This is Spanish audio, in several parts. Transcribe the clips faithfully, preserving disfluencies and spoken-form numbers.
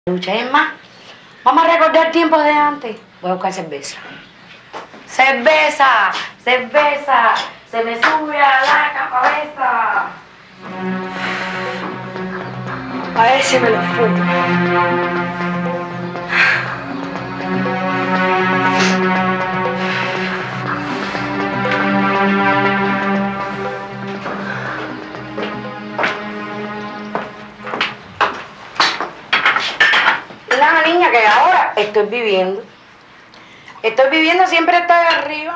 Lucha, es más, vamos a recordar tiempos de antes. Voy a buscar cerveza. ¡Cerveza! ¡Cerveza! ¡Se me sube a la cabeza! A ver si me lo fumo. La niña que ahora estoy viviendo. Estoy viviendo, siempre estoy arriba.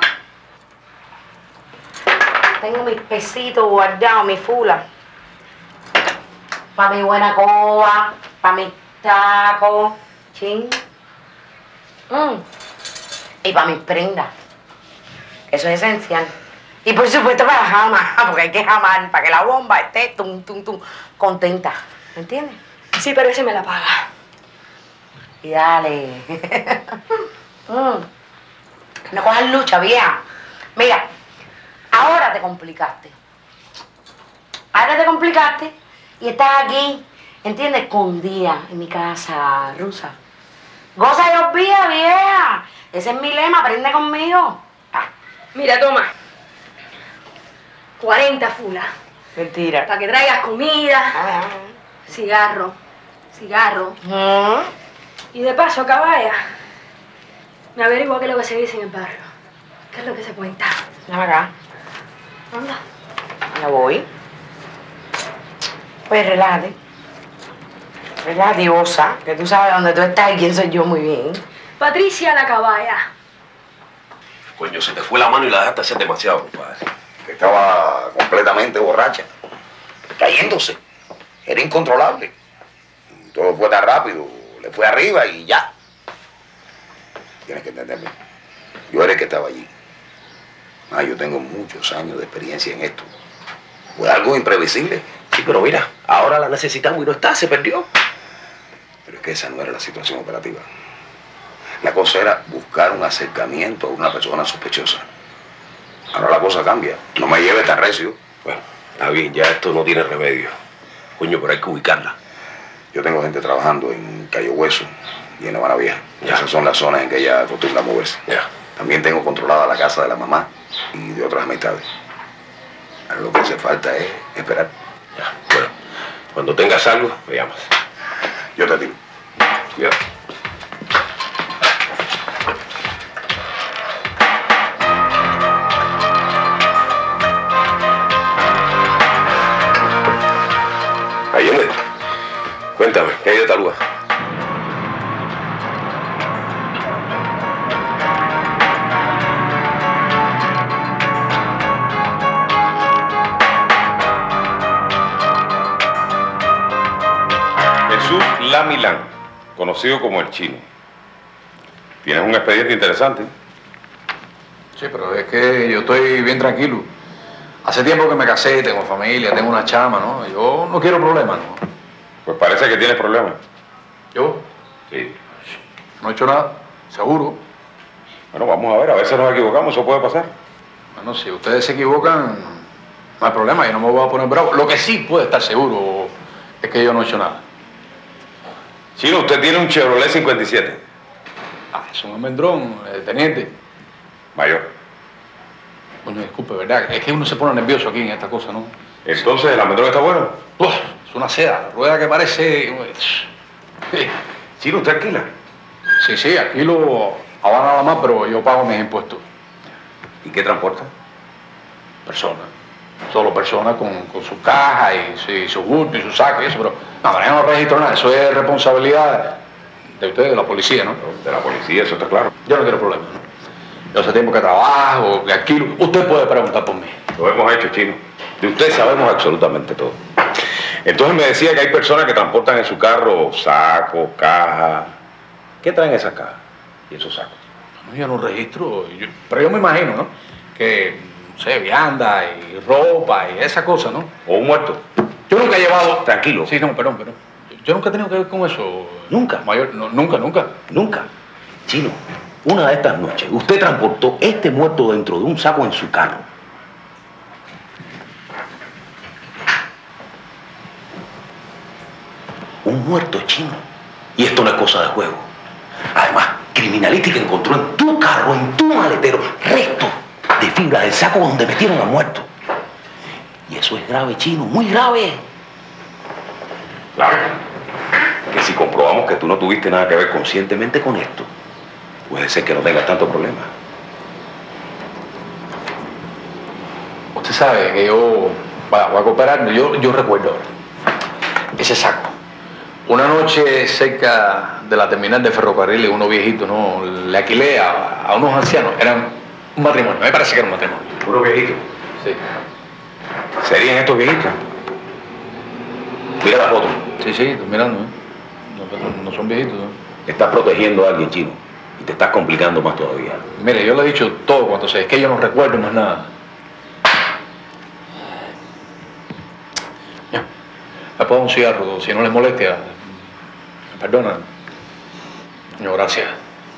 Tengo mis pesitos guardados, mi fula. Para mi buena coba, para mis tacos, ching. Mm. Y para mis prendas. Eso es esencial. Y por supuesto para jamar, porque hay que jamar, para que la bomba esté tum, tum, tum, contenta. ¿Me entiendes? Sí, pero ese me la paga. Y dale. mm. No cojas lucha, vieja. Mira, ahora te complicaste. Ahora te complicaste y estás aquí, ¿entiendes? Escondida en mi casa rusa. Goza y olvida, vieja. Ese es mi lema, aprende conmigo. Ah. Mira, toma. cuarenta fulas. Mentira. Para que traigas comida, Ah. cigarro, cigarro. Mm. Y de paso, caballa, me averigua qué es lo que se dice en el barrio. ¿Qué es lo que se cuenta? Ven acá. Anda. Ya voy. Pues relájate. Relájate, goza, que tú sabes dónde tú estás y quién soy yo muy bien. Patricia la caballa. Coño, se te fue la mano y la dejaste hacer demasiado, compadre. Estaba completamente borracha, cayéndose. Era incontrolable. Todo fue tan rápido, le fue arriba y ya. Tienes que entenderme. Yo era el que estaba allí. Ah, yo tengo muchos años de experiencia en esto. Fue algo imprevisible. Sí, pero mira, ahora la necesitamos y no está, se perdió. Pero es que esa no era la situación operativa. La cosa era buscar un acercamiento a una persona sospechosa. Ahora la cosa cambia. No me lleve tan recio. Bueno, está bien, ya esto no tiene remedio. Coño, pero hay que ubicarla. Yo tengo gente trabajando en Cayo Hueso y en Habana Vieja. Ya. Esas son las zonas en que ella acostumbra moverse. Ya. También tengo controlada la casa de la mamá y de otras amistades. Ahora lo que hace falta es esperar. Ya, bueno, cuando tengas algo, me llamas. Yo te tiro. Cuidado. Allende, cuéntame, ¿qué hay de Talúa? Jesús Lamilán, conocido como el Chino. Tienes un expediente interesante. Sí, pero es que yo estoy bien tranquilo. Hace tiempo que me casé, tengo familia, tengo una chama, ¿no? Yo no quiero problemas, ¿no? Pues parece que tienes problemas. ¿Yo? Sí. No he hecho nada, seguro. Bueno, vamos a ver, a veces nos equivocamos, eso puede pasar. Bueno, si ustedes se equivocan, no hay problema, yo no me voy a poner bravo. Lo que sí puede estar seguro es que yo no he hecho nada. Chino, usted tiene un Chevrolet cincuenta y siete. Ah, es un almendrón, eh, teniente. Mayor. Coño, disculpe, ¿verdad? Es que uno se pone nervioso aquí en esta cosa, ¿no? Entonces, ¿el almendrón está bueno? Uf, es una seda, rueda que parece... Sí, Chino, ¿usted alquila? sí, sí, aquí lo Habana nada más, pero yo pago mis impuestos. ¿Y qué transporta? Personas. Solo personas con, con su caja y, su- y su bulto y su saco y eso, pero no, pero yo no registro nada, eso es responsabilidad de ustedes, de la policía, ¿no? De la policía, eso está claro. Yo no quiero problemas, ¿no? Yo hace tiempo que trabajo, que alquilo. Usted puede preguntar por mí. Lo hemos hecho, Chino. De usted sabemos absolutamente todo. Entonces me decía que hay personas que transportan en su carro sacos, cajas. ¿Qué traen esas cajas y esos sacos? No, yo no registro, yo- pero yo me imagino, ¿no? Que, no sé, vianda y ropa y esa cosa, ¿no? ¿O un muerto? Yo nunca he llevado... Tranquilo. Sí, no, perdón, perdón. Yo nunca he tenido que ver con eso. ¿Nunca? Mayor, no, nunca, nunca. Nunca. Chino, una de estas noches, usted transportó este muerto dentro de un saco en su carro. Un muerto, Chino. Y esto no es cosa de juego. Además, criminalística encontró en tu carro, en tu maletero, restos de fibra del saco donde metieron al muerto. Y eso es grave, Chino, muy grave. Claro. Que si comprobamos que tú no tuviste nada que ver conscientemente con esto, puede ser que no tengas tanto problema. Usted sabe que yo va, voy a cooperar. Yo, yo recuerdo ese saco. Una noche cerca de la terminal de ferrocarriles, unos viejitos, ¿no? Le alquilé a, a unos ancianos. Eran un matrimonio. Me parece que era un matrimonio. ¿Unos viejitos? Sí. ¿Serían estos viejitos? Mira la foto. Sí, sí, estoy mirando, ¿eh? No, no son viejitos, ¿no? Estás protegiendo a alguien, Chino, y te estás complicando más todavía. Mire, yo le he dicho todo cuanto sé. Es que yo no recuerdo más nada. Ya. ¿Me puedo dar un cigarro? Si no les molestia. ¿Me perdonan? No, gracias.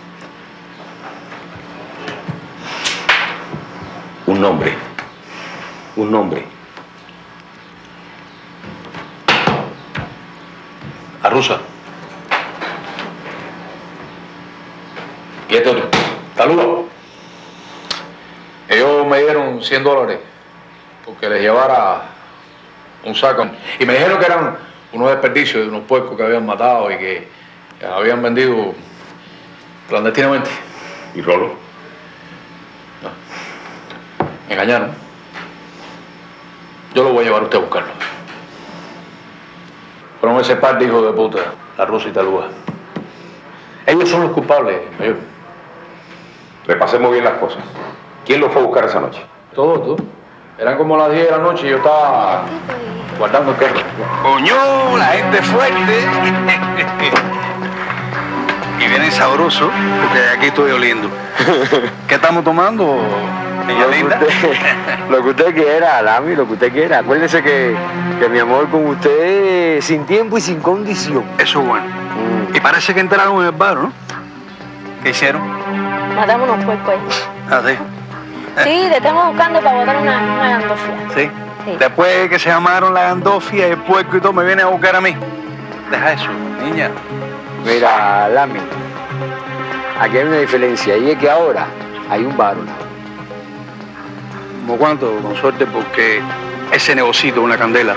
Un nombre. Un nombre. Arruza. Y este otro. Saludos. Ellos me dieron cien dólares porque les llevara un saco. Y me dijeron que eran unos desperdicios de unos puercos que habían matado y que habían vendido clandestinamente. ¿Y Rolo? No. Me engañaron. Yo lo voy a llevar a usted a buscarlo. Fueron ese par de hijos de puta, la Rusa y Talúa. Ellos son los culpables, mayor. Repasemos bien las cosas. ¿Quién lo fue a buscar esa noche? Todo, todo. Eran como las diez de la noche y yo estaba guardando el carro. Coño, la gente fuerte. Y viene sabroso, porque aquí estoy oliendo. ¿Qué estamos tomando, niña Lo que linda? usted, lo que usted quiera, Lami, lo que usted quiera. Acuérdese que, que mi amor con usted es sin tiempo y sin condición. Eso es bueno. Mm. Y parece que entraron en el bar, ¿no? ¿Qué hicieron? Matamos unos puercos ahí. Ah, sí. Sí, te estamos buscando para botar una, una gandofia. Sí. Sí. Después que se llamaron la gandofia y el puerco y todo, me viene a buscar a mí. Deja eso, niña. Mira, Lami, aquí hay una diferencia y es que ahora hay un bar. ¿Cómo cuánto? Con suerte, porque ese negocito es una candela.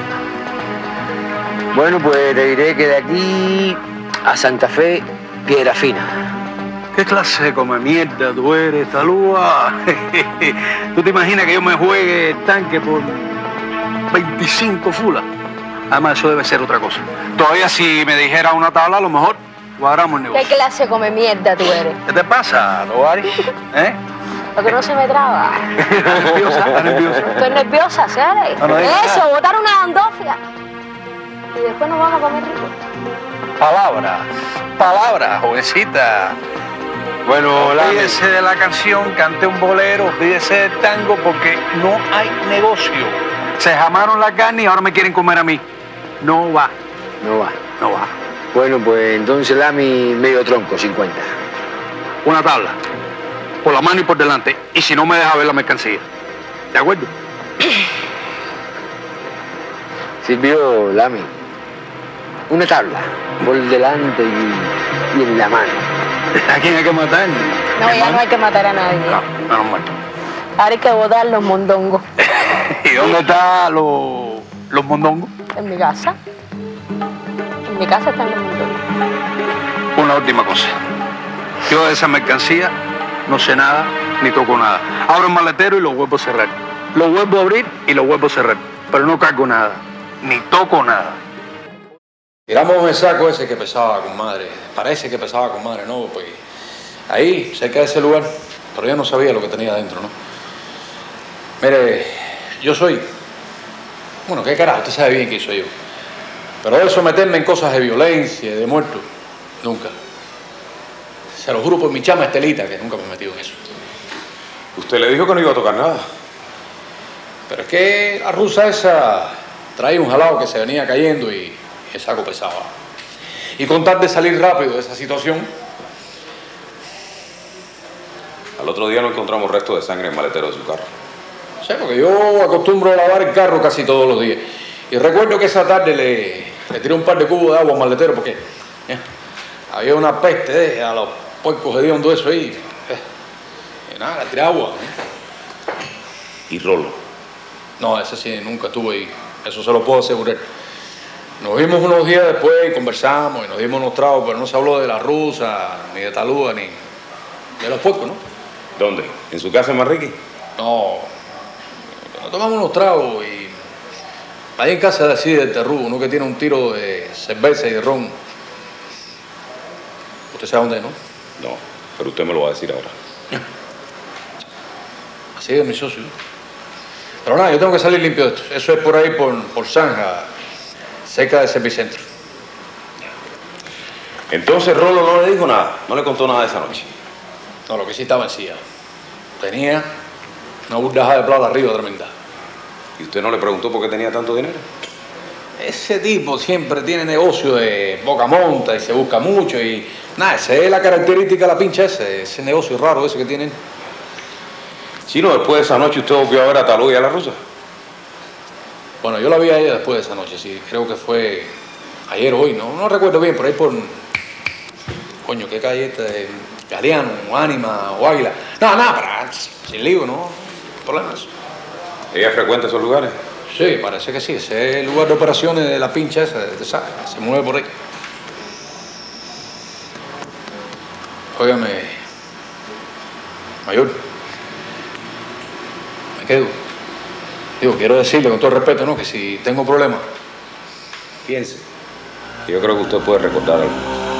Bueno, pues te diré que de aquí a Santa Fe, piedra fina. ¿Qué clase de come mierda tú eres, Talúa? ¿Tú te imaginas que yo me juegue el tanque por veinticinco fulas? Además, eso debe ser otra cosa. Todavía si me dijera una tabla, a lo mejor cuadramos el ¿Qué negocio. clase come mierda tú eres? ¿Qué te pasa, Tobari? ¿Eh? Lo que no se me traba. ¿Estás nerviosa? ¿Estás nerviosa? Estoy nerviosa, ¿sabes? No, no digas Eso, nada. botar una gandofia. Y después nos vamos a comer rico. Palabras, palabras, jovencita. Bueno, Lami, Olvídese de la canción, cante un bolero, olvídese del tango, porque no hay negocio. Se jamaron la carne y ahora me quieren comer a mí. No va, no va. no va. Bueno, pues entonces Lami, medio tronco, cincuenta. Una tabla, por la mano y por delante, y si no me deja ver la mercancía. ¿De acuerdo? Sirvió, Lami. Una tabla, por delante y, y en la mano. ¿A quién hay que matar? No, ya no hay que matar a nadie. No, no, no, Ahora hay que botar los mondongos. ¿Y dónde están los, los mondongos? En mi casa. En mi casa están los mondongos. Una última cosa. Yo de esa mercancía no sé nada ni toco nada. Abro el maletero y lo vuelvo a cerrar. Lo vuelvo a abrir y lo vuelvo a cerrar. Pero no cargo nada, ni toco nada. Tiramos el saco ese que pesaba, compadre. Parece que pesaba, compadre, ¿no? Pues ahí, cerca de ese lugar. Pero yo no sabía lo que tenía adentro, ¿no? Mire, yo soy... Bueno, qué carajo, usted sabe bien quién soy yo. Pero eso, meterme en cosas de violencia, de muerto, nunca. Se lo juro por mi chama Estelita, que nunca me he metido en eso. Usted le dijo que no iba a tocar nada. Pero es que la rusa esa traía un jalado que se venía cayendo y el saco pesaba. Y con tal de salir rápido de esa situación... Al otro día no encontramos restos de sangre en el maletero de su carro. O sea, porque yo acostumbro a lavar el carro casi todos los días. Y recuerdo que esa tarde le, le tiré un par de cubos de agua al maletero porque ¿eh? Había una peste, ¿eh? A los puercos hediondos eso ahí. ¿eh? Y nada, tiré agua. ¿eh? ¿Y Rolo? No, ese sí, nunca estuvo ahí. Eso se lo puedo asegurar. Nos vimos unos días después y conversamos y nos dimos unos tragos, pero no se habló de la rusa, ni de Talúa, ni de los puercos, ¿no? ¿Dónde? ¿En su casa en Marriqui? No, nos tomamos unos tragos y ahí en casa de así del Terrú, uno que tiene un tiro de cerveza y de ron. ¿Usted sabe dónde es, no? No, pero usted me lo va a decir ahora. Así es, mi socio. Pero nada, yo tengo que salir limpio de esto. Eso es por ahí, por, por Zanja, cerca de Servicentro. Entonces Rolo no le dijo nada, no le contó nada de esa noche. No, lo que sí estaba encima. Tenía una burdaja de plata arriba tremenda. ¿Y usted no le preguntó por qué tenía tanto dinero? Ese tipo siempre tiene negocio de boca monta y se busca mucho y... Nada, esa es la característica de la pincha ese, ese negocio raro ese que tienen. Chino, después de esa noche usted volvió a ver a Talúa y a la rusa. Bueno, yo la vi a ella después de esa noche, sí. Creo que fue ayer o hoy, ¿no? No recuerdo bien, por ahí por... Coño, ¿qué calle esta? De Galeano, Ánima o Águila. No, nada, para... sin lío, ¿no? Problemas. ¿Ella frecuenta esos lugares? Sí, parece que sí. Ese es el lugar de operaciones de la pincha esa, de esa, se mueve por ahí. Óigame, mayor, me quedo. Digo, quiero decirle con todo el respeto, ¿no? Que si tengo problemas, piense. Yo creo que usted puede recordar algo.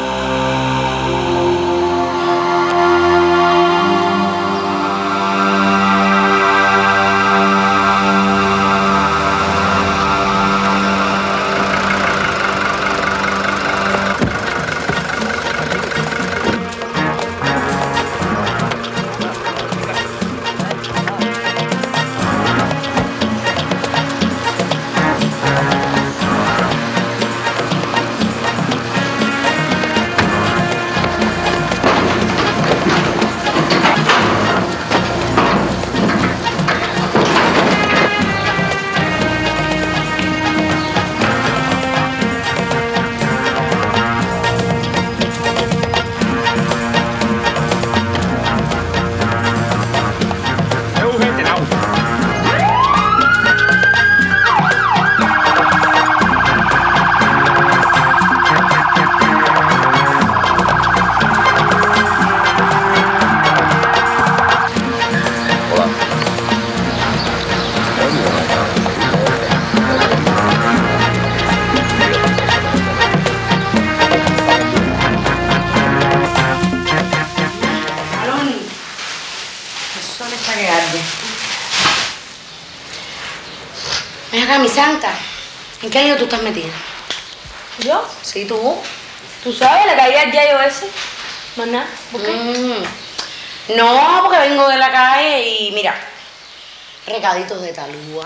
Ven acá, mi santa. ¿En qué lío tú estás metida? ¿Yo? Sí, tú. ¿Tú sabes? Le caí al yayo ese. Más nada. ¿Por qué? Mm. No, porque vengo de la calle y mira, recaditos de Talúa,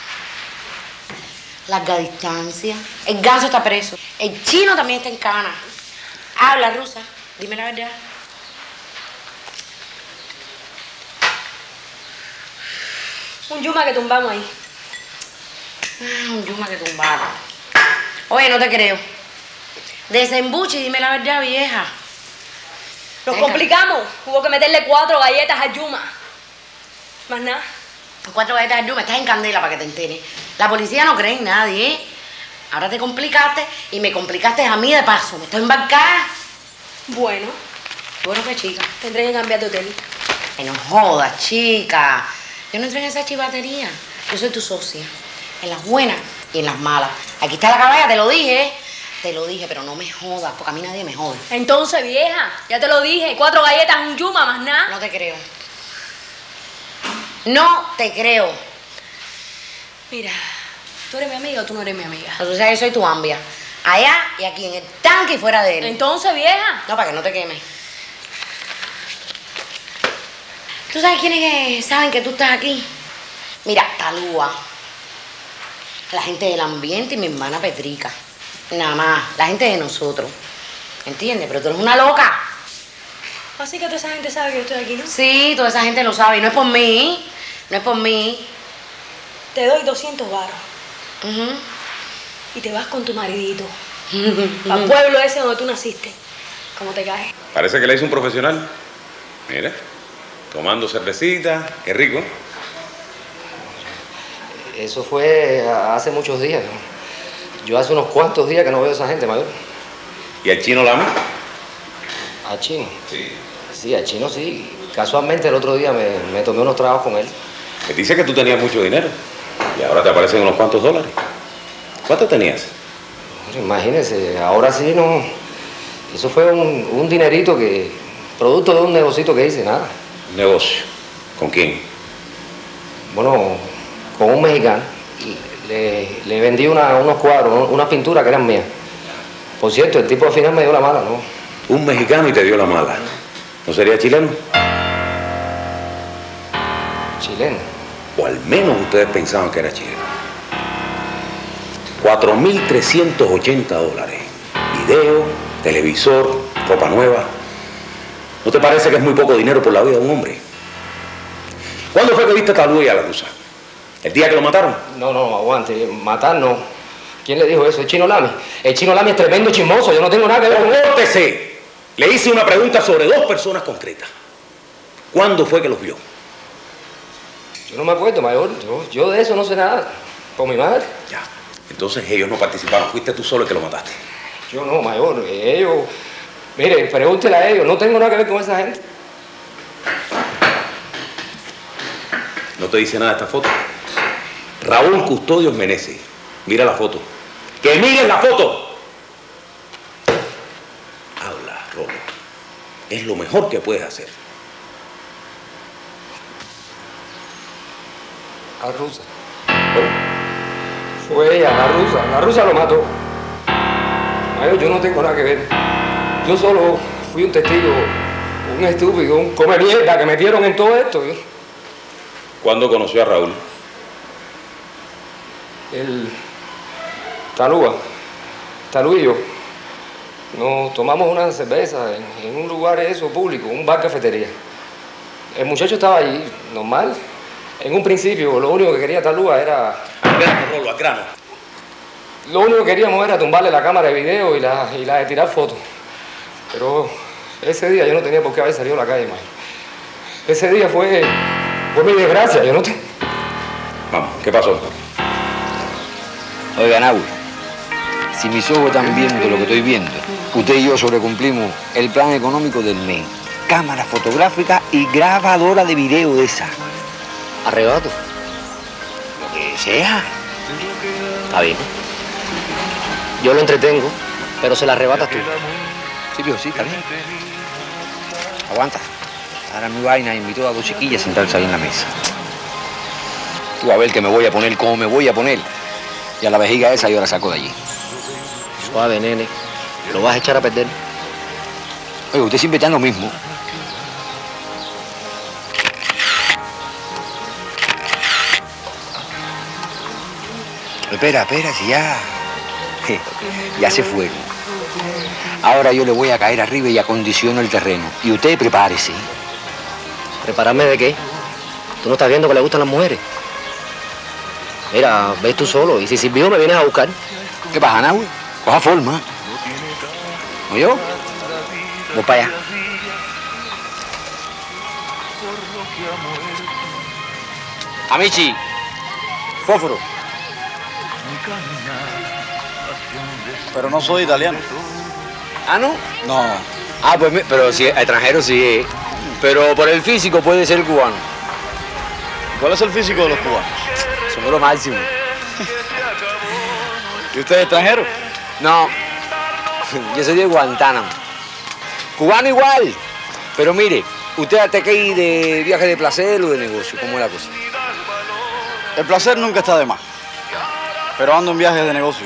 larga distancia. El ganso está preso. El chino también está en cana. Habla, rusa. Dime la verdad. Un yuma que tumbamos ahí. Ah, un yuma que tumbaron. Oye, no te creo. Desembuche y dime la verdad, vieja. Nos Venga. complicamos. Hubo que meterle cuatro galletas al yuma. Más nada. Cuatro galletas al yuma, estás en candela para que te enteres. La policía no cree en nadie, ¿eh? Ahora te complicaste y me complicaste a mí de paso. Me estoy embarcada. Bueno, Bueno, qué chica. tendré que cambiar de hotel. Ay, no jodas, chica. Yo no entro en esa chivatería. Yo soy tu socia. En las buenas y en las malas. Aquí está la caballa, te lo dije. ¿eh? Te lo dije, pero no me jodas, porque a mí nadie me jode. Entonces, vieja, ya te lo dije. Cuatro galletas, un yuma, más nada. No te creo. No te creo. Mira, ¿tú eres mi amiga o tú no eres mi amiga? O sea, yo soy tu ambia. Allá y aquí, en el tanque y fuera de él. Entonces, vieja. No, para que no te quemes. ¿Tú sabes quiénes que saben que tú estás aquí? Mira, Talúa. La gente del ambiente y mi hermana Petrica. Nada más, la gente de nosotros. ¿Entiendes? Pero tú eres una loca. Así que toda esa gente sabe que yo estoy aquí, ¿no? Sí, toda esa gente lo sabe. Y no es por mí. No es por mí. Te doy doscientos baros Ujú. y te vas con tu maridito. Para el pueblo ese donde tú naciste. ¿Cómo te caes? Parece que le hizo un profesional. Mira, tomando cervecita, qué rico. Eso fue hace muchos días. Yo hace unos cuantos días que no veo a esa gente, mayor. ¿Y al Chino Lama? ¿A Chino? Sí. Sí, a Chino sí. Casualmente el otro día me, me tomé unos tragos con él. Me dice que tú tenías mucho dinero y ahora te aparecen unos cuantos dólares. ¿Cuánto tenías? Imagínese, ahora sí no... Eso fue un, un dinerito que... Producto de un negocito que hice, nada. ¿Un negocio? ¿Con quién? Bueno, con un mexicano. Le, le vendí una, unos cuadros, unas pinturas que eran mías. Por cierto, el tipo al final me dio la mala, ¿no? Un mexicano y te dio la mala. ¿No sería chileno? Chileno. O al menos ustedes pensaban que era chileno. cuatro mil trescientos ochenta dólares. Video, televisor, ropa nueva. ¿No te parece que es muy poco dinero por la vida de un hombre? ¿Cuándo fue que viste a Talúa y a la rusa? ¿El día que lo mataron? No, no, aguante. Matar no. ¿Quién le dijo eso? El Chino Lami. El Chino Lami es tremendo chismoso. Yo no tengo nada que ver con él. ¡Compórtese! Le hice una pregunta sobre dos personas concretas. ¿Cuándo fue que los vio? Yo no me acuerdo, mayor. Yo, yo de eso no sé nada. Con mi madre. Ya. Entonces ellos no participaron. Fuiste tú solo el que lo mataste. Yo no, mayor. Ellos... Mire, pregúntele a ellos. No tengo nada que ver con esa gente. ¿No te dice nada esta foto? Raúl Custodios Meneses. Mira la foto. ¡Que miren la foto! Habla, Rolo. Es lo mejor que puedes hacer. La rusa. Fue ella, la rusa. La rusa lo mató. Mayor, yo no tengo nada que ver. Yo solo fui un testigo, un estúpido, un come mierda que metieron en todo esto. ¿Cuándo conoció a Raúl? El Talúa, Talú y yo, nos tomamos una cerveza en, en un lugar eso público, un bar cafetería. El muchacho estaba allí, normal. En un principio, lo único que quería Talúa era... Al grano, Rolo, al grano. Lo único que queríamos era tumbarle la cámara de video y la, y la de tirar fotos. Pero ese día yo no tenía por qué haber salido a la calle, man. Ese día fue, fue mi desgracia, yo no te... Vamos, ¿qué pasó? Oiga, Nahui, si mis ojos están viendo lo que estoy viendo, usted y yo sobrecumplimos el plan económico del M E N. Cámara fotográfica y grabadora de video de esa. Arrebato. Lo que sea. Está bien. Yo lo entretengo, pero se la arrebatas tú. Sí, pero sí, está bien. Aguanta. Ahora mi vaina invitó a dos chiquillas a sentarse ahí en la mesa. Tú a ver que me voy a poner como me voy a poner. Y a la vejiga esa yo la saco de allí. Suave, nene. Lo vas a echar a perder. Oye, usted siempre está en lo mismo. Espera, espera, si ya... ya se fueron. Ahora yo le voy a caer arriba y acondiciono el terreno. Y usted prepárese. ¿Prepararme de qué? ¿Tú no estás viendo que le gustan las mujeres? Mira, ves tú solo. Y si sirvió, me vienes a buscar. ¿Qué pasa, Nahui? Coja forma. ¿No yo? Voy para allá. Amici. Fósforo. Pero no soy italiano. ¿Ah, no? No. Ah, pues, pero si extranjero sí. Pero por el físico puede ser cubano. ¿Cuál es el físico de los cubanos? Somos lo máximo. ¿Y usted es extranjero? No. Yo soy de Guantánamo. Cubano igual. Pero mire, ¿usted hasta que ir de viaje de placer o de negocio? ¿Cómo es la cosa? El placer nunca está de más. Pero ando en viajes de negocio.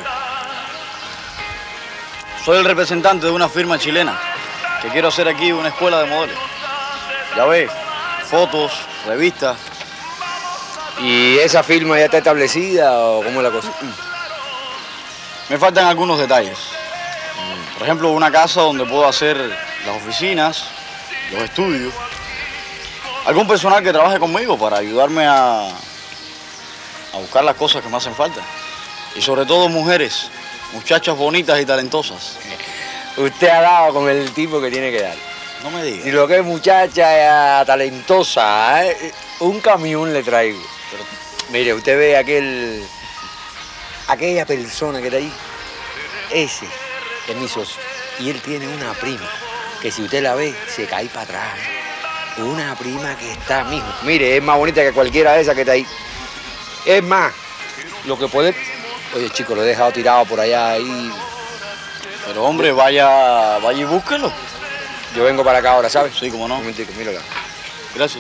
Soy el representante de una firma chilena que quiero hacer aquí una escuela de modelos. Ya ves, fotos, revistas. ¿Y esa firma ya está establecida o cómo es la cosa? Me faltan algunos detalles. Por ejemplo, una casa donde puedo hacer las oficinas, los estudios. Algún personal que trabaje conmigo para ayudarme a, a buscar las cosas que me hacen falta. Y sobre todo mujeres muchachas bonitas y talentosas. Usted ha dado con el tipo que tiene que dar. No me digas. Si lo que es muchacha eh, talentosa, eh, un camión le traigo. Pero, mire, usted ve aquel... aquella persona que está ahí. Ese es mi socio. Y él tiene una prima que si usted la ve, se cae para atrás. Una prima que está, mijo. Mire, es más bonita que cualquiera de esas que está ahí. Es más, lo que puede... Oye, chico, lo he dejado tirado por allá ahí. Pero, hombre, vaya, vaya y búsquelo. Yo vengo para acá ahora, ¿sabes? Sí, cómo no. Un momentico, mírala. Gracias.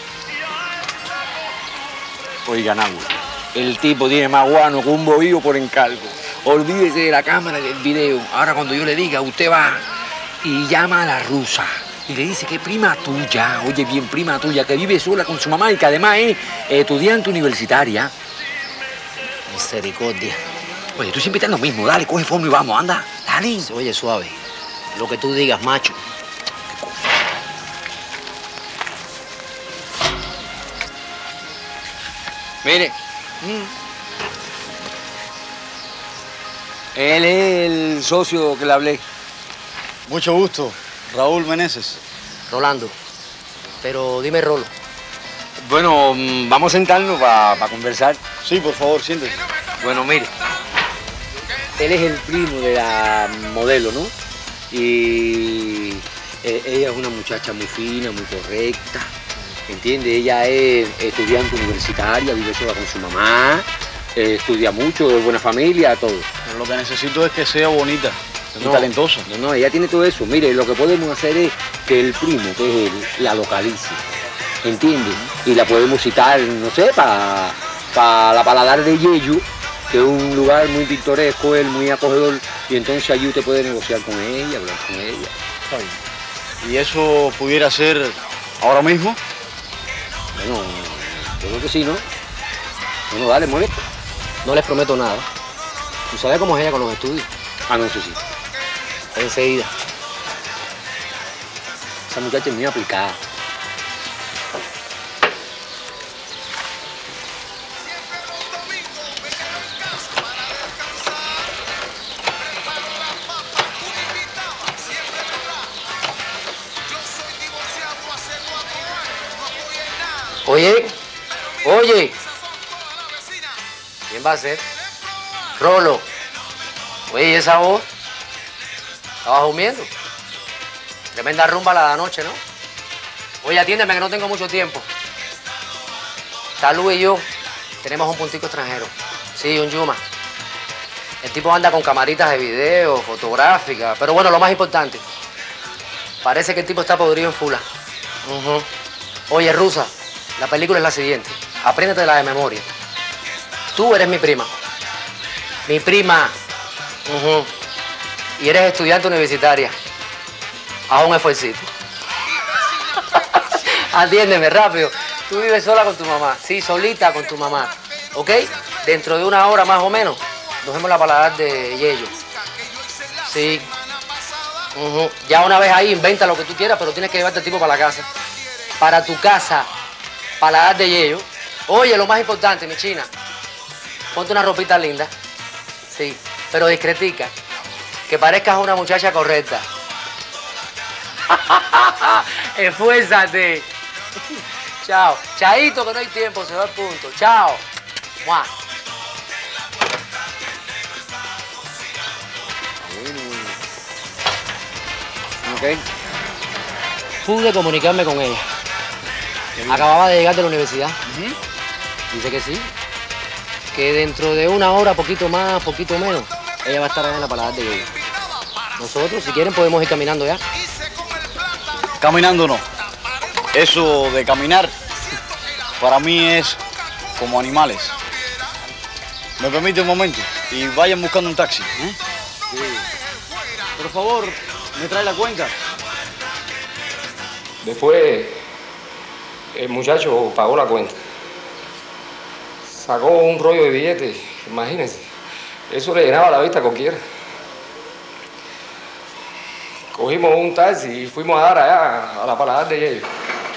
Oiga, Nagua, el tipo tiene más guano que un bohío por encargo. Olvídese de la cámara del video. Ahora cuando yo le diga, usted va y llama a la rusa y le dice que prima tuya, oye bien, prima tuya, que vive sola con su mamá y que además es estudiante universitaria. Misericordia. Oye, tú siempre estás lo mismo. Dale, coge forma y vamos, anda. Dale. Oye, suave. Lo que tú digas, macho. Mire. Él es el socio que le hablé. Mucho gusto. Raúl Meneses. Rolando. Pero dime, Rolo. Bueno, vamos a sentarnos para pa conversar. Sí, por favor, siéntese. Bueno, mire. Él es el primo de la modelo, ¿no? Y eh, ella es una muchacha muy fina, muy correcta. ¿Entiende? Ella es estudiante universitaria, vive sola con su mamá, eh, estudia mucho, de buena familia, todo. Pero lo que necesito es que sea bonita, que sea No, talentosa. No, no, ella tiene todo eso. Mire, lo que podemos hacer es que el primo, que es él, la localice. ¿Entiende? Y la podemos citar, no sé, para pa la Paladar de Yeyo, que es un lugar muy pintoresco, él muy acogedor, y entonces allí usted puede negociar con ella, hablar con ella. Está bien. ¿Y eso pudiera ser ahora mismo? Bueno, yo creo que sí, ¿no? Bueno, dale, mueve. No les prometo nada. ¿Tú sabes cómo es ella con los estudios? Ah, no, eso sí. Enseguida. Esa muchacha es muy aplicada. Oye, oye. ¿Quién va a ser? Rolo. Oye, ¿y esa voz? ¿Estabas durmiendo? Tremenda rumba la de anoche, ¿no? Oye, atiéndeme que no tengo mucho tiempo. Talú y yo tenemos un puntico extranjero. Sí, un Yuma. El tipo anda con camaritas de video, fotográficas. Pero bueno, lo más importante. Parece que el tipo está podrido en fula. Uh-huh. Oye, Rusa. La película es la siguiente. Apréndetela de memoria. Tú eres mi prima. Mi prima. Uh-huh. Y eres estudiante universitaria. Haz un esfuercito. Atiéndeme rápido. Tú vives sola con tu mamá. Sí, solita con tu mamá. ¿Ok? Dentro de una hora más o menos, nos vemos en la Paladar de Yeyo. Sí. Uh-huh. Ya una vez ahí, inventa lo que tú quieras, pero tienes que llevarte al tipo para la casa. Para tu casa. Paladar de Yeyo. Oye, lo más importante, mi china. Ponte una ropita linda. Sí, pero discretica. Que parezcas una muchacha correcta. Esfuérzate. Chao. Chaito, que no hay tiempo, se va el punto. Chao. ¡Mua! Ok. Pude comunicarme con ella. Acababa de llegar de la universidad. Uh-huh. Dice que sí. Que dentro de una hora, poquito más, poquito menos, ella va a estar allá en la Paladar de Yeyo. Nosotros, si quieren, podemos ir caminando ya. Caminando no. Eso de caminar, para mí es como animales. ¿Me permite un momento? Y vayan buscando un taxi. ¿eh? Sí. Por favor, ¿me trae la cuenta? Después, el muchacho pagó la cuenta. Sacó un rollo de billetes, imagínense. Eso le llenaba la vista a cualquiera. Cogimos un taxi y fuimos a dar allá a la Paladar de Yeyo.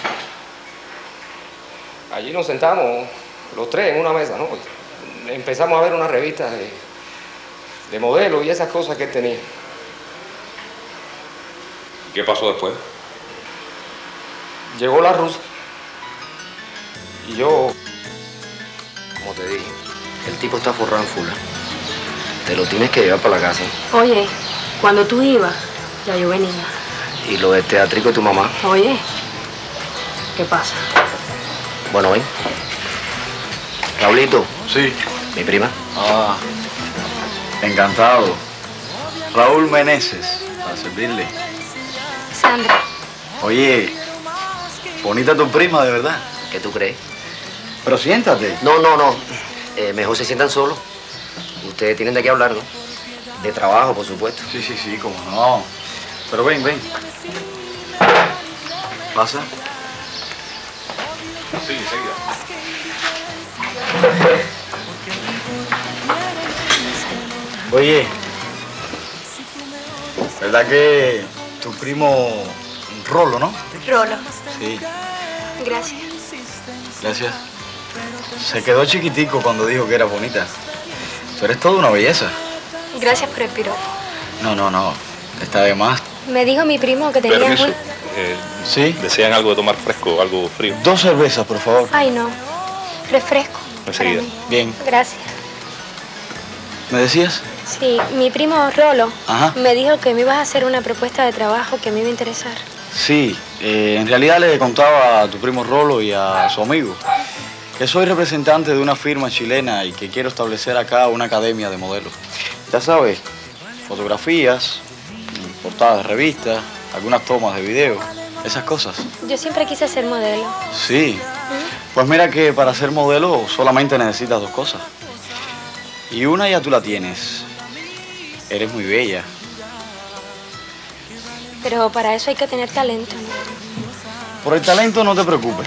Allí nos sentamos los tres en una mesa, ¿no? Empezamos a ver una revista de, de modelo y esas cosas que él tenía. ¿Qué pasó después? Llegó la rusa. Y yo, como te dije, el tipo está forrado en fula. Te lo tienes que llevar para la casa. Oye, cuando tú ibas, ya yo venía. Y lo del teatrico de tu mamá. Oye, ¿qué pasa? Bueno, ven. Raulito. Sí. Mi prima. Ah, encantado. Raúl Meneses, para servirle. Sandra. Oye, bonita tu prima, de verdad. ¿Qué tú crees? Pero siéntate. No, no, no. Eh, mejor se sientan solos. Ustedes tienen de qué hablar, ¿no? De trabajo, por supuesto. Sí, sí, sí, cómo no. Pero ven, ven. ¿Pasa? Sí, enseguida. Oye, ¿verdad que tu primo Rolo, no? Rolo. Sí, Gracias. gracias. Se quedó chiquitico cuando dijo que era bonita. Tú eres toda una belleza. Gracias por el piropo. No, no, no. Está de más. Me dijo mi primo que tenía Permiso. un... Eh, ¿Sí? ¿Desean algo de tomar fresco, algo frío? Dos cervezas, por favor. Ay, no. Refresco. Enseguida. Bien. Gracias. ¿Me decías? Sí, mi primo Rolo Ajá. me dijo que me ibas a hacer una propuesta de trabajo que me iba a interesar. Sí, eh, en realidad le contaba a tu primo Rolo y a su amigo que soy representante de una firma chilena y que quiero establecer acá una academia de modelos. Ya sabes, fotografías, portadas de revistas, algunas tomas de video, esas cosas. Yo siempre quise ser modelo. Sí, pues mira que para ser modelo solamente necesitas dos cosas. Y una ya tú la tienes. Eres muy bella. Pero para eso hay que tener talento, ¿no? Por el talento no te preocupes.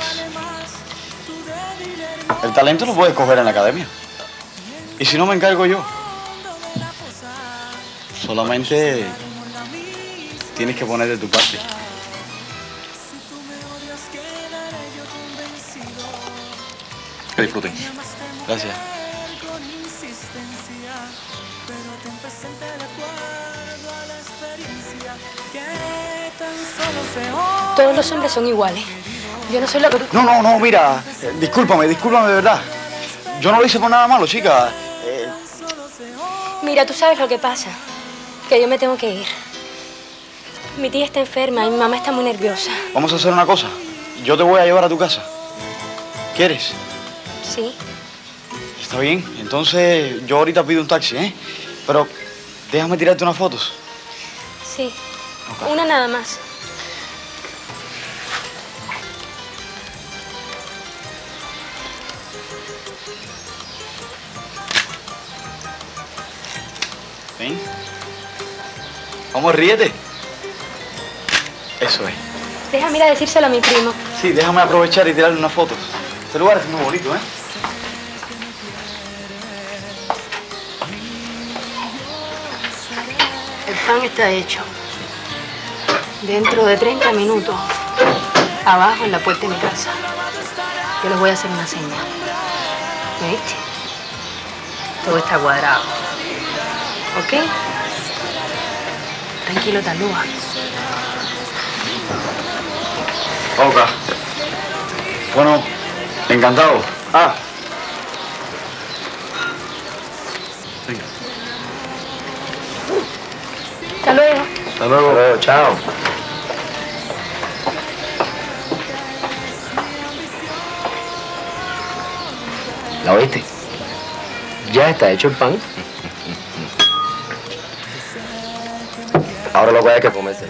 El talento lo puedes coger en la academia. Y si no, me encargo yo. Solamente tienes que poner de tu parte. Que disfruten. Gracias. Todos los hombres son iguales. Yo no soy la que tú... No, no, no, mira. eh, discúlpame, discúlpame de verdad. Yo no lo hice por nada malo, chica. Eh, Mira, tú sabes lo que pasa. Que yo me tengo que ir. Mi tía está enferma y mi mamá está muy nerviosa. vamos a hacer una cosa. Yo te voy a llevar a tu casa. ¿Quieres? Sí. Está bien. Entonces yo ahorita pido un taxi, ¿eh? Pero déjame tirarte unas fotos. Sí. Una nada más. ¿Ven? Vamos, ríete. Eso es. Déjame ir a decírselo a mi primo. Sí, déjame aprovechar y tirarle unas fotos. Este lugar es muy bonito, ¿eh? El pan está hecho. Dentro de treinta minutos, abajo en la puerta de mi casa, yo les voy a hacer una señal. ¿Me viste? Todo está cuadrado. ¿Ok? Tranquilo, Talúa. Oca. Bueno, encantado. Ah. Venga. Hasta luego. Hasta luego. Hasta luego, chao. ¿La oíste? Ya está hecho el pan. Ahora lo que hay que comerse.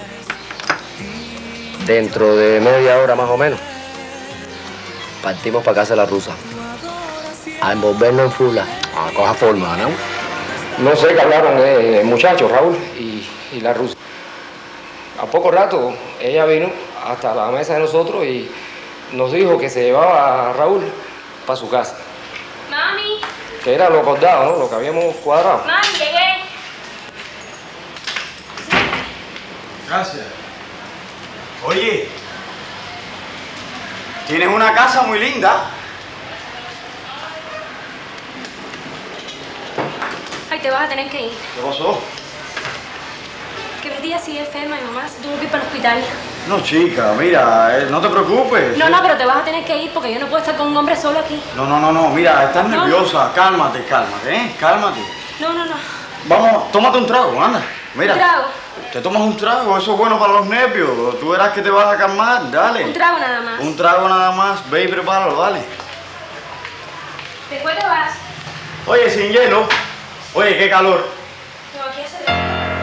Dentro de media hora más o menos, partimos para casa de la rusa. A envolvernos en fula. A coja forma, ¿no? No sé qué hablaron eh, el muchacho, Raúl, y, y la rusa. A poco rato, ella vino hasta la mesa de nosotros y nos dijo que se llevaba a Raúl para su casa. Mami. Que era lo acordado, ¿no? Lo que habíamos cuadrado. Mami, llegué. Gracias. Oye, tienes una casa muy linda. Ay, te vas a tener que ir. ¿Qué pasó? Que mi tía sigue enferma y mamá se tuvo que ir para el hospital. No, chica, mira, eh, no te preocupes. No, no, pero te vas a tener que ir porque yo no puedo estar con un hombre solo aquí. No, no, no, no, mira, estás No. nerviosa. Cálmate, cálmate, ¿eh? Cálmate. No, no, no. Vamos, tómate un trago, anda. Mira. Un trago. Te tomas un trago, eso es bueno para los nervios. Tú verás que te vas a calmar, dale. Un trago nada más. Un trago nada más, ve y prepáralo, dale. Después te vas. Oye, sin hielo. Oye, qué calor. No, aquí hace...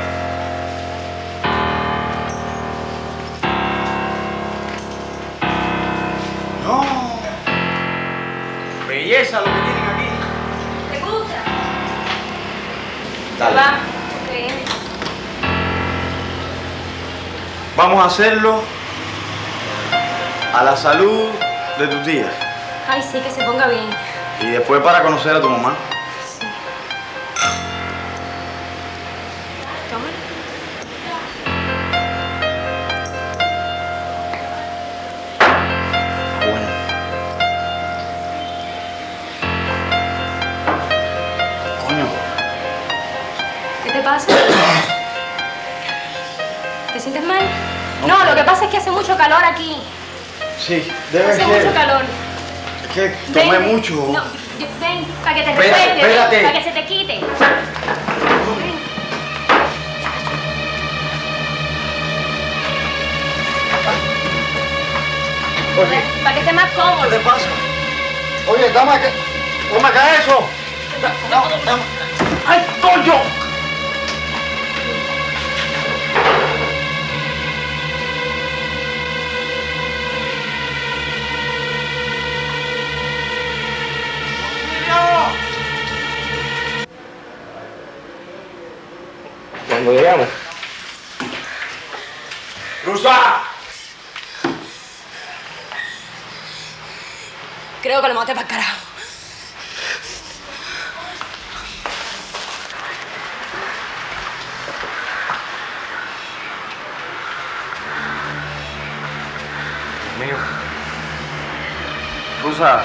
No. Belleza lo que tienen aquí. ¿Te gusta? Dale. Va. Ok. Vamos a hacerlo a la salud de tu tía. Ay, sí, que se ponga bien. Y después para conocer a tu mamá. Sí. Toma. Bueno. Coño. ¿Qué te pasa? ¿Te sientes mal? No, lo que pasa es que hace mucho calor aquí. Sí, debe Hace ser. mucho calor. Es que tomé Ven. mucho. No, yo- ven, para que te Espérate, refresques, ven, espérate. para que se te quite. Ven. Oye, Para que esté más cómodo. ¿qué te pasa? Oye, dame acá. Dame acá eso. No, dame. ¡Ay, coño! Cuando llegamos. ¡Rusa! Creo que lo maté para el carajo. Mío. Rusa,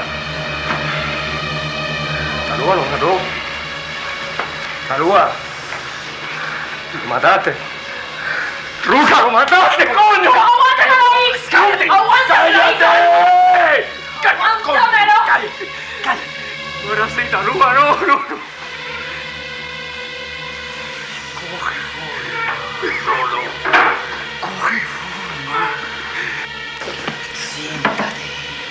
Calúa, lo mató. Calúa. Lo mataste. ¡Rusa, lo mataste, coño! ¡Aguántamelo ahí! ¡Cállate! ¡Aguántamelo ahí! ¡Cállate! ¡Aguántamelo! ¡Cállate! ¡Cállate! No era así, Calúa, no, no, no. Coge forma. Rolo. Coge forma. Siéntate.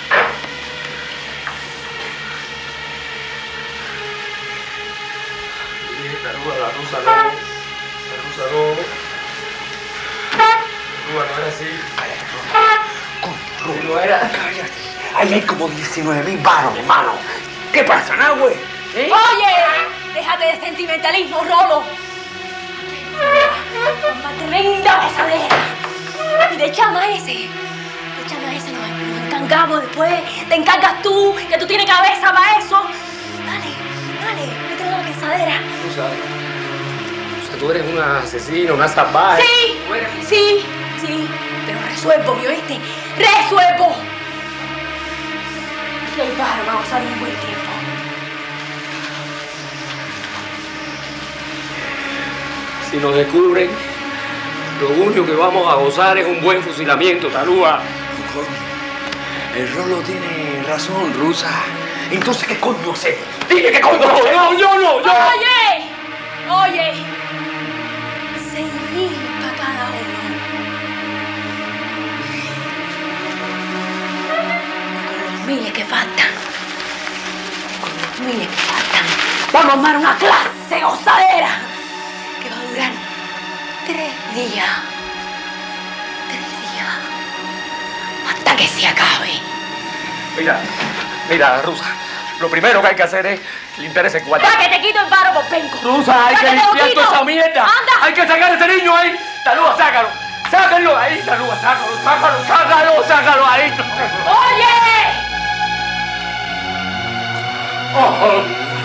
Calúa, la rusa no. La rusa no. Calúa, no era así. Coño, no era. Cállate. Ahí hay como diecinueve mil varos, hermano. ¿Qué pasa, nah, güey? ¿Eh? ¡Oye! Déjate de sentimentalismo, Rolo. Una tremenda besadera. Y de chama ese. De chama ese nos, nos encargamos después. Te encargas tú, que tú tienes cabeza para eso. Dale, dale, métele la besadera. Rusa. Rusa, tú eres una asesina, una salvaje. Sí, sí, sí. Pero resuelvo, ¿me oíste? ¡Resuelvo! Y el pájaro va a gozar un buen tiempo. Si nos descubren, lo único que vamos a gozar es un buen fusilamiento, Talúa. El Rolo tiene razón, Rusa. Entonces, ¿qué coño hacemos? Dime qué coño No, hacemos. no, yo no, yo. ¡Oye! ¡Oye! Seis mil para cada uno. Y con los miles que faltan, con los miles que faltan, vamos a armar una clase gozadera que va a durar tres días. Tres días. Hasta que se acabe. Mira, mira, Rusa. Lo primero que hay que hacer es limpiar ese cuarto. ¡Para que te quito el paro por penco! Rusa, hay ¡Pa' que te lo limpiar quito! toda esa mierda. ¡Anda! Hay que sacar a ese niño ahí. Talúa, sácalo. Sácalo ahí, Talúa, sácalo, sácalo, sácalo, sácalo ahí. ¡Oye! Oh.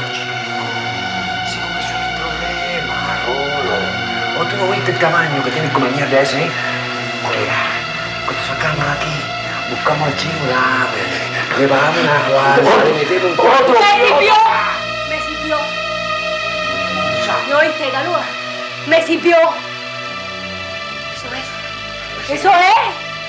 Si con eso no hay problema, Rolo. ¿O tú no viste el tamaño que tiene como mierda ese, eh? Oiga, cuando sacamos de aquí, buscamos al chino la... Le bajamos una guardia, le metemos un... ¡Otro! ¡Me sirvió! ¡Me sirvió! rusa. ¿No oíste, Talúa? Me cipió. Eso es. Eso es.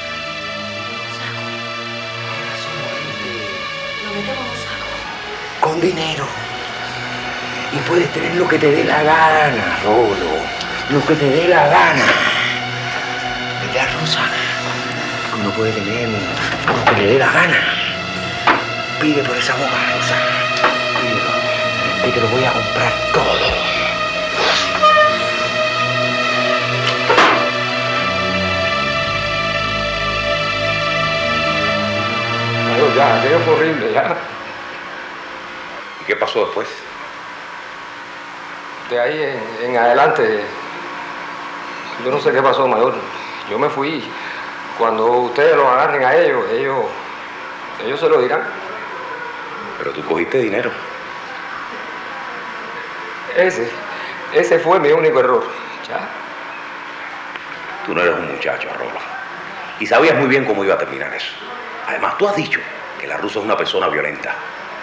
Lo metemos en un saco. Con dinero. Y puedes tener lo que te dé la gana, Rolo. Lo que te dé la gana. ¿Verdad, Rosa? Uno puede tener lo que le dé la gana. Pide por esa boca, Rosa. Pídelo. Que te lo voy a comprar todo. Mayor, ya, aquello fue horrible, ya. ¿Y qué pasó después? De ahí en, en adelante, yo no sé qué pasó, mayor. Yo me fui. Cuando ustedes los agarren a ellos, ellos, ellos se lo dirán. Pero tú cogiste dinero. Ese, ese fue mi único error. Ya. Tú no eres un muchacho, Rolo. Y sabías muy bien cómo iba a terminar eso. Además, tú has dicho que la rusa es una persona violenta.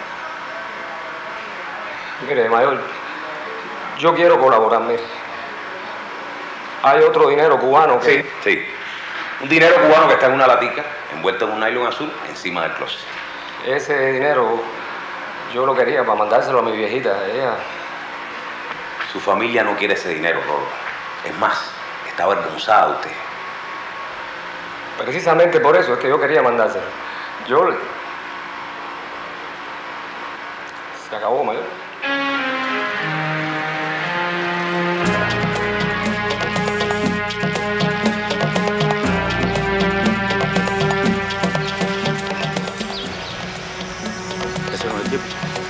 Mire, mayor, yo quiero colaborar, mire. Hay otro dinero cubano que... Sí, sí. Un dinero cubano que está en una latica, envuelto en un nylon azul, encima del closet. Ese dinero yo lo quería para mandárselo a mi viejita. Ella... Su familia no quiere ese dinero, Rolo. Es más, está avergonzada de usted. Precisamente por eso es que yo quería mandárselo. Yo... Se acabó, mayor. Ese no es el tipo.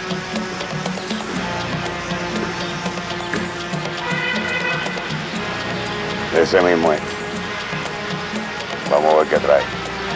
Ese mismo es. Vamos a ver qué trae.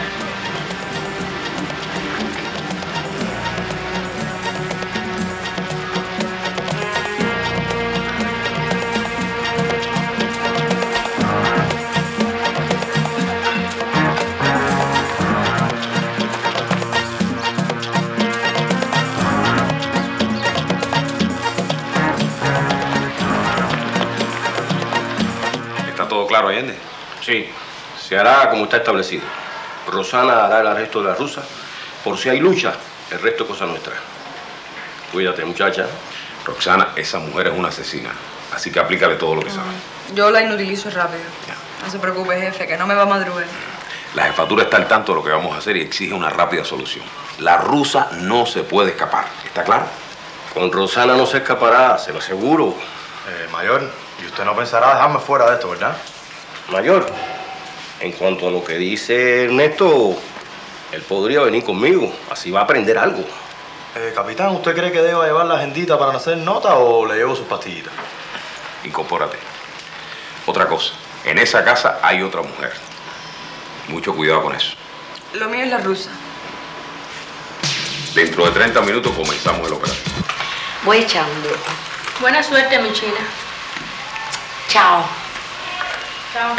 ¿Está todo claro, Allende? Sí, se hará como está establecido. Rosana hará el arresto de la rusa. Por si hay lucha, el resto es cosa nuestra. Cuídate, muchacha. Roxana, esa mujer es una asesina. Así que aplícale todo lo que sabe. Yo la inutilizo rápido. No se preocupe, jefe, que no me va a madrugar. La jefatura está al tanto de lo que vamos a hacer y exige una rápida solución. La rusa no se puede escapar. ¿Está claro? Con Rosana no se escapará, se lo aseguro. Eh, mayor, y usted no pensará dejarme fuera de esto, ¿verdad? Mayor, en cuanto a lo que dice Ernesto, él podría venir conmigo. Así va a aprender algo. Eh, capitán, ¿usted cree que deba llevar la agendita para no hacer nota o le llevo sus pastillitas? Incorpórate. Otra cosa, en esa casa hay otra mujer. Mucho cuidado con eso. Lo mío es la rusa. Dentro de treinta minutos comenzamos el operativo. Voy echando. Buena suerte, mi china. Chao. Chao.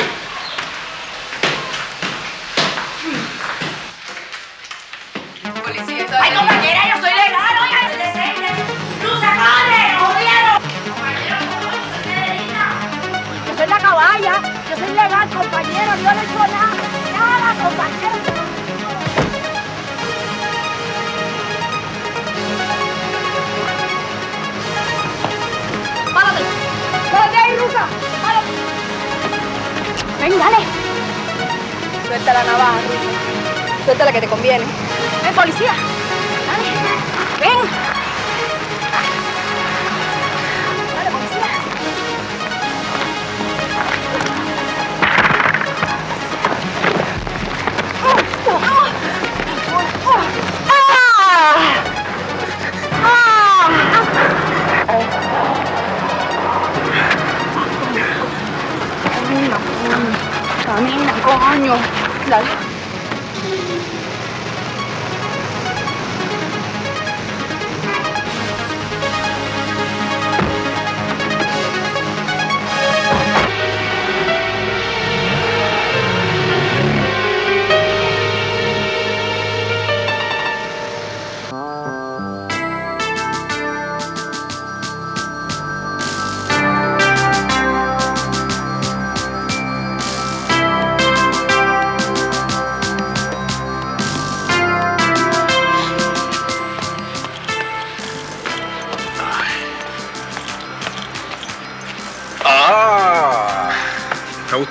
Policía, Ay, compañera, yo soy legal, oiga, estoy decente. ¡Rusa, corre! ¡Jodieron! Yo soy la caballa, yo soy legal, compañero, yo no he hecho nada. Nada, compañero. ¡Párate! ¡Párate ahí, Rusa! ¡Párate! Ven, dale. Suelta la navaja, Rusa. Suelta la que te conviene. ¡Ven, policía! ¡Dale! ¡Ven! ¡Dale, policía! Camina, coño. Dale.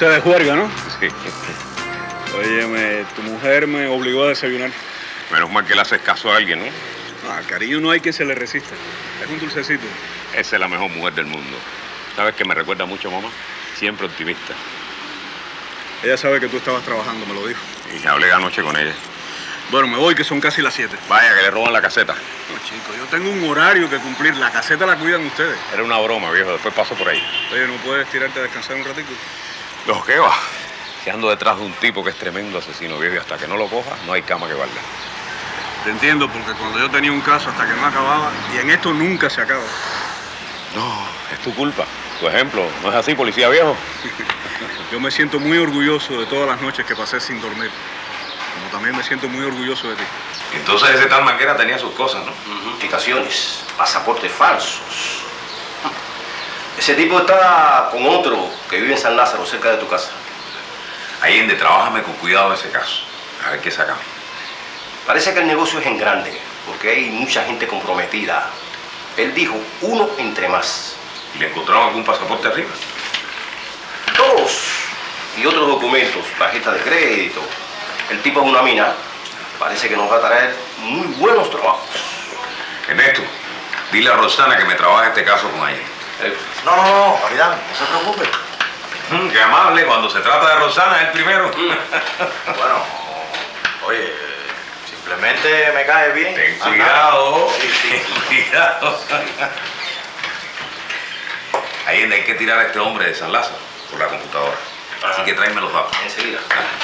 Ustedes juerga, ¿no? Sí. Óyeme, tu mujer me obligó a desayunar. Menos mal que le haces caso a alguien, ¿no? Ah, cariño, no hay quien se le resista. Es un dulcecito. Esa es la mejor mujer del mundo. ¿Sabes que me recuerda mucho a mamá? Siempre optimista. Ella sabe que tú estabas trabajando, me lo dijo. Y hablé anoche con ella. Bueno, me voy, que son casi las siete. Vaya, que le roban la caseta. No, chico, yo tengo un horario que cumplir. La caseta la cuidan ustedes. Era una broma, viejo. Después paso por ahí. Oye, ¿no puedes tirarte a descansar un ratito? ¿Lo qué va? Si ando detrás de un tipo que es tremendo asesino, viejo, y hasta que no lo coja, no hay cama que valga. Te entiendo, porque cuando yo tenía un caso hasta que no acababa, y en esto nunca se acaba. No, es tu culpa. Tu ejemplo. ¿No es así, policía viejo? Yo me siento muy orgulloso de todas las noches que pasé sin dormir. Como también me siento muy orgulloso de ti. Entonces ese tal Manguera tenía sus cosas, ¿no? Uh-huh. Citaciones, pasaportes falsos. Ese tipo está con otro que vive en San Lázaro, cerca de tu casa. Allende, trabájame con cuidado ese caso. A ver qué sacamos. Parece que el negocio es en grande, porque hay mucha gente comprometida. Él dijo, uno entre más. ¿Y le encontraron algún pasaporte arriba? Todos. Y otros documentos, tarjeta de crédito. El tipo es una mina. Parece que nos va a traer muy buenos trabajos. Ernesto, dile a Rosana que me trabaje este caso con ella. Eh, No, no, no, capitán, no se preocupe. Mm, qué amable, cuando se trata de Rosana es el primero. Bueno, oye, simplemente me cae bien. Ten Ajá. cuidado, Sí, sí. ten cuidado. Allende, hay que tirar a este hombre de San Lázaro por la computadora. Así que tráeme los datos. enseguida.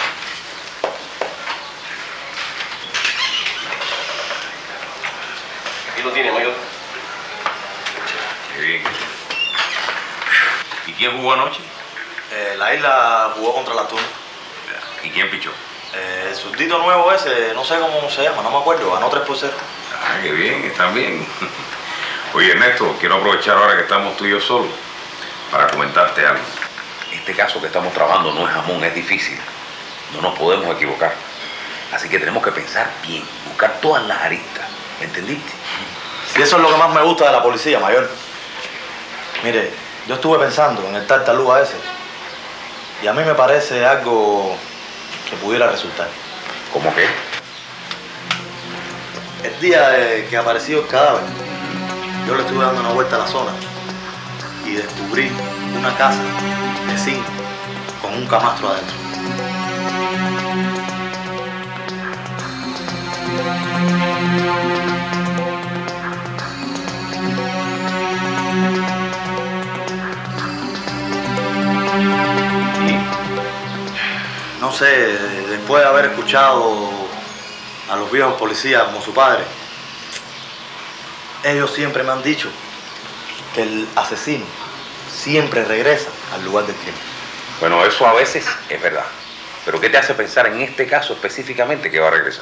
Aquí lo tiene, mayor. Qué bien. ¿Y quién jugó anoche? Eh, la isla jugó contra la Tuna. ¿Y quién pichó? Eh, el surdito nuevo ese, no sé cómo se llama, no me acuerdo, ganó tres por cero. Ah, qué bien, están bien. Oye, Ernesto, quiero aprovechar ahora que estamos tú y yo solos para comentarte algo. Este caso que estamos trabajando no es jamón, es difícil. No nos podemos equivocar. Así que tenemos que pensar bien, buscar todas las aristas. ¿Me entendiste? Si eso es lo que más me gusta de la policía, mayor. Mire, yo estuve pensando en el tartaluga ese y a mí me parece algo que pudiera resultar. ¿Cómo qué? El día de que apareció el cadáver, yo le estuve dando una vuelta a la zona y descubrí una casa de zinc con un camastro adentro. No sé, después de haber escuchado a los viejos policías como su padre, ellos siempre me han dicho que el asesino siempre regresa al lugar del crimen. Bueno, eso a veces es verdad. Pero ¿qué te hace pensar en este caso específicamente que va a regresar?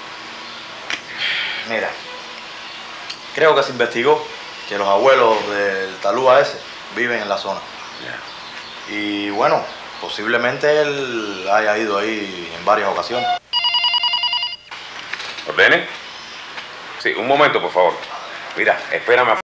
Mira, creo que se investigó que los abuelos del talúa ese viven en la zona. Yeah. Y bueno, posiblemente él haya ido ahí en varias ocasiones. ¿Ordene? Sí, un momento, por favor. Mira, espérame afuera.